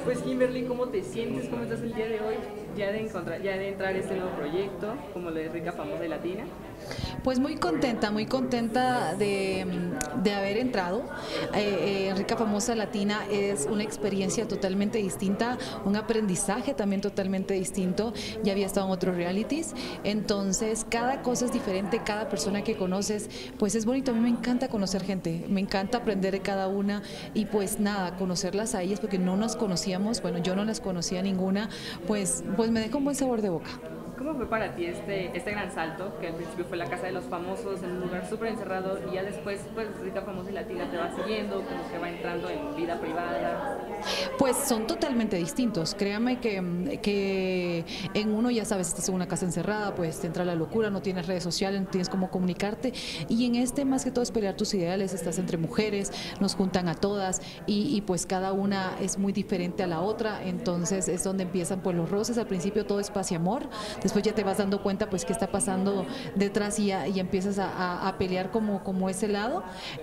Pues Kimberly, ¿cómo te sientes? ¿Cómo estás el día de hoy? Ya de entrar a este nuevo proyecto, como lo de Rica, Famosa y Latina. Pues muy contenta de haber entrado. Rica Famosa Latina es una experiencia totalmente distinta, un aprendizaje también totalmente distinto. Ya había estado en otros realities, entonces cada cosa es diferente, cada persona que conoces, pues es bonito. A mí me encanta conocer gente, me encanta aprender de cada una y pues nada, conocerlas a ellas porque no nos conocíamos, bueno, yo no las conocía ninguna, pues me dejó un buen sabor de boca. ¿Cómo fue para ti este gran salto, que al principio fue la casa de los famosos, en un lugar súper encerrado, y ya después, pues, Rica, Famosa y Latina te va siguiendo, como que va entrando en vida privada? Pues son totalmente distintos. Créame que en uno, ya sabes, estás en una casa encerrada, pues te entra la locura, no tienes redes sociales, no tienes cómo comunicarte. Y en este, más que todo, es pelear tus ideales. Estás entre mujeres, nos juntan a todas y pues cada una es muy diferente a la otra. Entonces es donde empiezan pues los roces. Al principio todo es paz y amor. Después ya te vas dando cuenta pues qué está pasando detrás y empiezas a pelear como ese lado.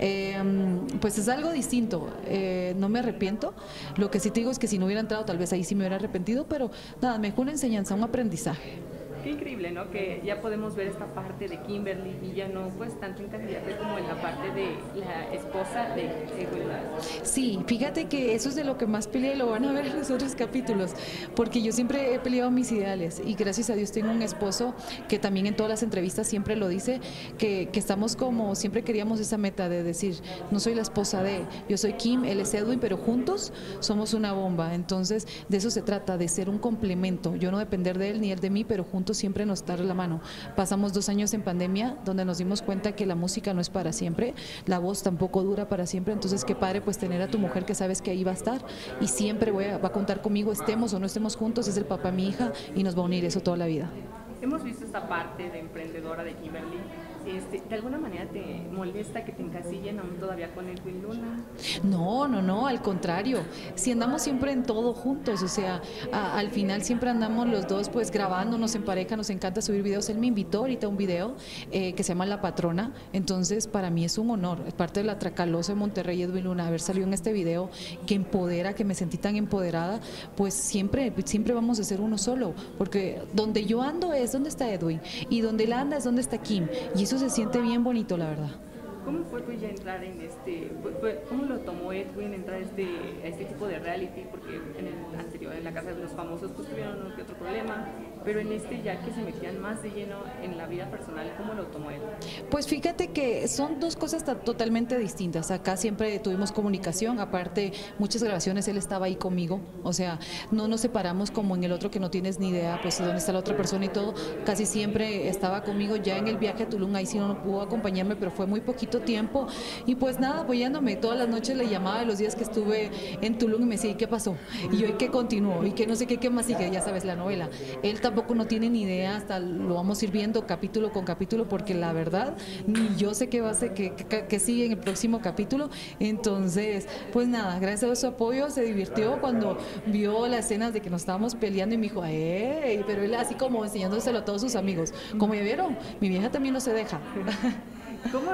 Pues es algo distinto. No me arrepiento. Lo que sí te digo es que si no hubiera entrado, tal vez ahí sí me hubiera arrepentido, pero nada, me dejó una enseñanza, un aprendizaje. Qué increíble, ¿no? Que ya podemos ver esta parte de Kimberly y ya no pues tanto encasillarte como en la parte de la esposa de Edwin. Sí, fíjate que eso es de lo que más peleé, lo van a ver en los otros capítulos, porque yo siempre he peleado mis ideales y gracias a Dios tengo un esposo que también en todas las entrevistas siempre lo dice, que estamos como, siempre queríamos esa meta de decir, no soy la esposa de, yo soy Kim, él es Edwin, pero juntos somos una bomba. Entonces de eso se trata, de ser un complemento, yo no depender de él ni él de mí, pero juntos siempre nos dar la mano. Pasamos 2 años en pandemia donde nos dimos cuenta que la música no es para siempre, la voz tampoco dura para siempre, entonces qué padre pues tener a tu mujer que sabes que ahí va a estar y siempre va a contar conmigo, estemos o no estemos juntos, es el papá de mi hija y nos va a unir eso toda la vida. Hemos visto esta parte de emprendedora de Kimberly. ¿De alguna manera te molesta que te encasillen aún todavía con Edwin Luna? No, al contrario, si andamos siempre en todo juntos, o sea, al final siempre andamos los dos pues grabándonos en pareja, nos encanta subir videos. Él me invitó ahorita a un video que se llama La Patrona, entonces para mí es un honor, es parte de la Tracalosa de Monterrey, Edwin Luna, haber salido en este video que empodera, que me sentí tan empoderada, pues siempre vamos a ser uno solo, porque donde yo ando es donde está Edwin y donde él anda es donde está Kim, y eso se siente bien bonito, la verdad. ¿Cómo fue pues ya entrar en cómo lo tomó Edwin entrar a este tipo de reality? Porque en el anterior, en la casa de los famosos, pues tuvieron uno que otro problema, pero en este ya que se metían más de lleno en la vida personal, ¿cómo lo tomó Edwin? Pues fíjate que son dos cosas totalmente distintas. Acá siempre tuvimos comunicación, aparte muchas grabaciones él estaba ahí conmigo, o sea, no nos separamos como en el otro que no tienes ni idea, pues dónde está la otra persona y todo, casi siempre estaba conmigo. Ya en el viaje a Tulum, ahí sí no pudo acompañarme, pero fue muy poquito tiempo y pues nada, apoyándome. Todas las noches le llamaba de los días que estuve en Tulum y me decía, ¿y qué pasó? Y yo, ¿y qué continuó? Y que no sé qué más sigue, ya sabes, la novela. Él tampoco no tiene ni idea, hasta lo vamos a ir viendo capítulo con capítulo, porque la verdad, ni yo sé qué va a ser, que sigue en el próximo capítulo. Entonces, pues nada, gracias a su apoyo se divirtió cuando vio las escenas de que nos estábamos peleando y me dijo, ¡ey! Pero él así como enseñándoselo a todos sus amigos. Como ya vieron, mi vieja también no se deja. ¿Cómo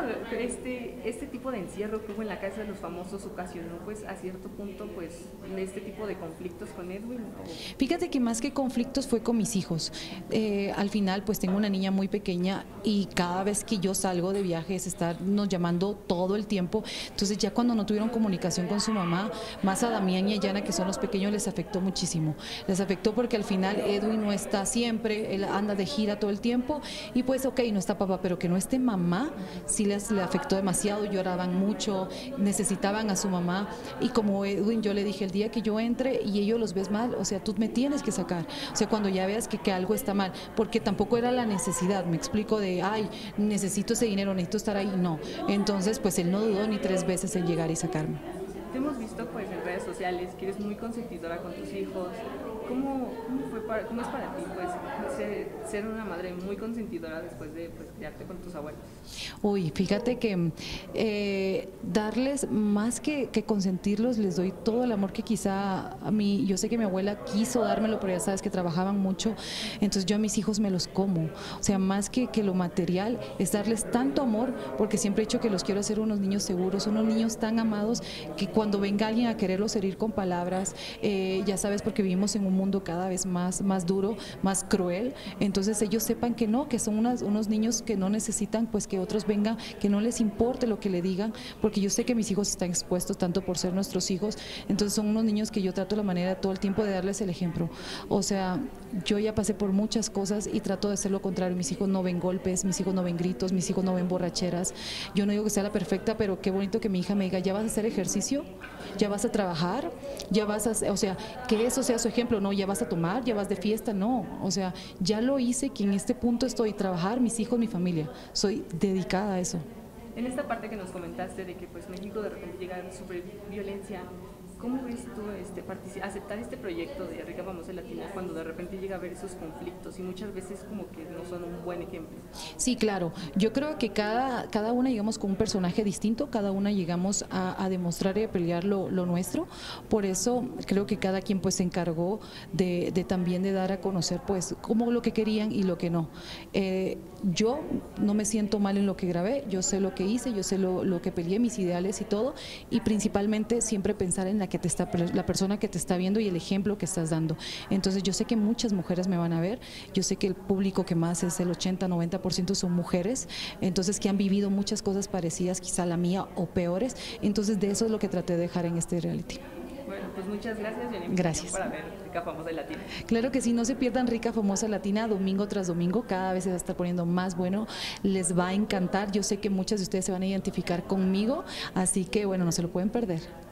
este tipo de encierro que hubo en la casa de los famosos ocasionó pues a cierto punto pues este tipo de conflictos con Edwin? Fíjate que más que conflictos fue con mis hijos. Al final pues tengo una niña muy pequeña y cada vez que yo salgo de viaje es estarnos llamando todo el tiempo. Entonces ya cuando no tuvieron comunicación con su mamá, más a Damián y a Yana, que son los pequeños, les afectó muchísimo. Les afectó porque al final Edwin no está siempre, él anda de gira todo el tiempo y pues ok, no está papá, pero que no esté mamá sí le afectó demasiado, lloraban mucho, necesitaban a su mamá y como Edwin yo le dije, el día que yo entre y ellos los ves mal, o sea, tú me tienes que sacar, o sea, cuando ya veas que algo está mal, porque tampoco era la necesidad, me explico de, ay, necesito ese dinero, necesito estar ahí, no, entonces pues él no dudó ni 3 veces en llegar y sacarme. Te hemos visto pues en redes sociales que eres muy consentidora con tus hijos. ¿Cómo es para ti pues ser una madre muy consentidora después de pues, criarte con tus abuelos? Uy, fíjate que darles más que consentirlos, les doy todo el amor que quizá a mí, yo sé que mi abuela quiso dármelo, pero ya sabes que trabajaban mucho, entonces yo a mis hijos me los como, o sea, más que lo material, es darles tanto amor, porque siempre he dicho que los quiero hacer unos niños seguros, unos niños tan amados, que cuando venga alguien a quererlos herir, herir con palabras, ya sabes, porque vivimos en un mundo cada vez más duro, más cruel, entonces ellos sepan que no, que son unos niños que no necesitan pues que otros vengan, que no les importe lo que le digan, porque yo sé que mis hijos están expuestos tanto por ser nuestros hijos, entonces son unos niños que yo trato la manera todo el tiempo de darles el ejemplo. O sea, yo ya pasé por muchas cosas y trato de hacer lo contrario. Mis hijos no ven golpes, mis hijos no ven gritos, mis hijos no ven borracheras. Yo no digo que sea la perfecta, pero qué bonito que mi hija me diga, ya vas a hacer ejercicio, ya vas a trabajar, ya vas a, o sea, que eso sea su ejemplo, no, ya vas a tomar, ya vas de fiesta, no, o sea, ya lo hice, que en este punto estoy, trabajar, mis hijos, mi familia, soy dedicada a eso. En esta parte que nos comentaste de que pues México de repente llega a sufrir violencia, ¿cómo ves tú aceptar este proyecto de Rica Famosa Latina cuando de repente llega a haber esos conflictos y muchas veces como que no son un buen ejemplo? Sí, claro. Yo creo que cada una llegamos con un personaje distinto, cada una llegamos a demostrar y a pelear lo nuestro. Por eso creo que cada quien pues se encargó de también de dar a conocer pues cómo lo que querían y lo que no. Yo no me siento mal en lo que grabé, yo sé lo que hice, yo sé lo que peleé, mis ideales y todo, y principalmente siempre pensar en la persona que te está viendo y el ejemplo que estás dando. Entonces yo sé que muchas mujeres me van a ver, yo sé que el público que más es el 80-90% son mujeres, entonces que han vivido muchas cosas parecidas quizá a la mía o peores, entonces de eso es lo que traté de dejar en este reality. Bueno, pues muchas gracias, Jenny. Gracias. Para ver Rica Famosa Latina. Claro que sí, no se pierdan Rica Famosa Latina domingo tras domingo, cada vez se va a estar poniendo más bueno, les va a encantar, yo sé que muchas de ustedes se van a identificar conmigo, así que bueno, no se lo pueden perder.